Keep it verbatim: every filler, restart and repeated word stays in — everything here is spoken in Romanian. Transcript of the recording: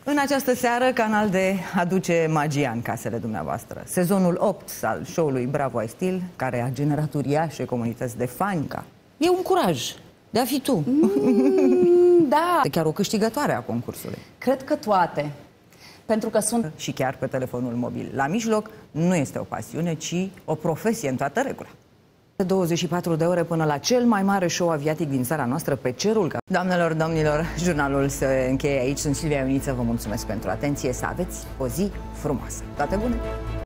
În această seară, Canal D aduce magia în casele dumneavoastră. Sezonul opt al show-ului Bravo I Still, care a generat uriașe comunități de fani. E un curaj de a fi tu. Mm, da. Chiar o câștigătoare a concursului. Cred că toate. Pentru că sunt... Și chiar pe telefonul mobil. La mijloc nu este o pasiune, ci o profesie în toată regula. douăzeci și patru de ore până la cel mai mare show aviatic din țara noastră, pe cerul. Doamnelor, domnilor, jurnalul se încheie aici. Sunt Silvia Ioniță, vă mulțumesc pentru atenție. Să aveți o zi frumoasă. Toate bune!